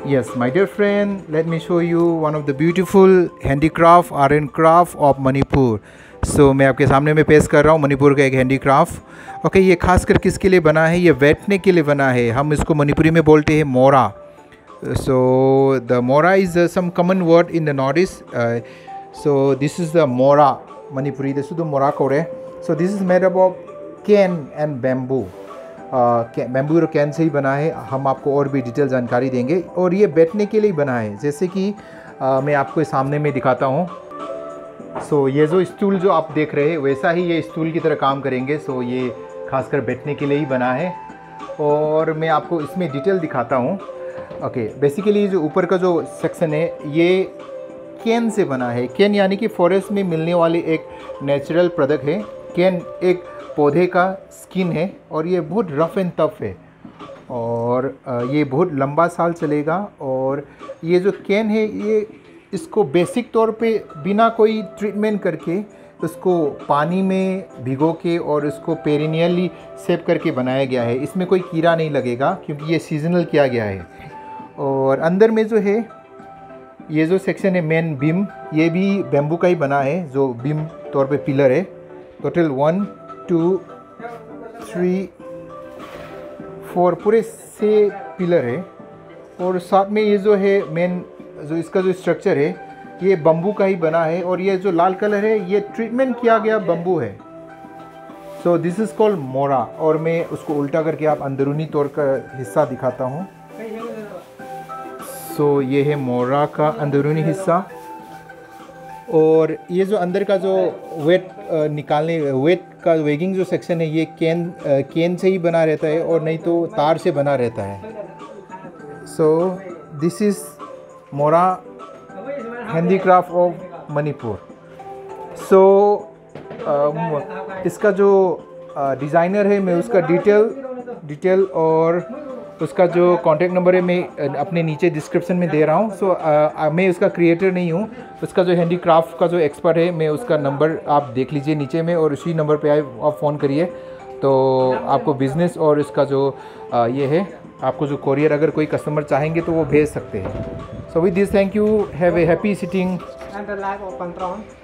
Yes, my dear friend, let me show you one of the beautiful handicraft, art and craft of Manipur. So मैं आपके सामने में पेश कर रहा हूँ मणिपुर का एक हैंडीक्राफ्ट। ओके, ये खासकर किसके लिए बना है? ये बैठने के लिए बना है। हम इसको मणिपुरी में बोलते हैं मोरा। So the mora is some common word in the northeast. So this is the mora Manipuri. This is the mora kore. So this is made up of cane and bamboo. Bamboo और cane से ही बना है। हम आपको और भी detail जानकारी देंगे। और ये बैठने के लिए बना है, जैसे कि मैं आपको सामने में दिखाता हूँ। सो ये जो स्टूल जो आप देख रहे हैं वैसा ही ये स्टूल की तरह काम करेंगे। सो ये खासकर बैठने के लिए ही बना है और मैं आपको इसमें डिटेल दिखाता हूँ। ओके, बेसिकली जो ऊपर का जो सेक्शन है ये कैन से बना है। कैन यानी कि फॉरेस्ट में मिलने वाली एक नेचुरल प्रोडक्ट है। कैन एक पौधे का स्किन है और ये बहुत रफ़ एंड टफ है और ये बहुत लंबा साल चलेगा। और ये जो कैन है ये इसको बेसिक तौर पे बिना कोई ट्रीटमेंट करके उसको पानी में भिगो के और उसको पेरिनियली सेव करके बनाया गया है। इसमें कोई कीड़ा नहीं लगेगा क्योंकि ये सीजनल किया गया है। और अंदर में जो है ये जो सेक्शन है मेन बीम, ये भी बैम्बू का ही बना है। जो बीम तौर पे पिलर है, टोटल 1 2 3 4 पूरे 6 पिलर है। और साथ में ये जो है मेन जो इसका जो स्ट्रक्चर है ये बम्बू का ही बना है। और ये जो लाल कलर है ये ट्रीटमेंट किया गया बम्बू है। सो दिस इज़ कॉल्ड मोरा। और मैं उसको उल्टा करके आप अंदरूनी तौर का हिस्सा दिखाता हूँ। सो ये है मोरा का अंदरूनी हिस्सा। और ये जो अंदर का जो वेट निकालने वेट का वेगिंग जो सेक्शन है ये कैन से ही बना रहता है और नहीं तो तार से बना रहता है। So this is Mora handicraft of Manipur. So इसका जो डिज़ाइनर है मैं उसका डिटेल और उसका जो कॉन्टैक्ट नंबर है मैं अपने नीचे डिस्क्रिप्शन में दे रहा हूँ। सो मैं उसका क्रिएटर नहीं हूँ, उसका जो हैंडीक्राफ्ट का जो एक्सपर्ट है मैं उसका नंबर आप देख लीजिए नीचे में और उसी नंबर पे आप फ़ोन करिए तो आपको बिज़नेस और इसका जो ये है आपको जो कोरियर अगर कोई कस्टमर चाहेंगे तो वो भेज सकते हैं। So with this thank you, have a happy sitting and the life of control.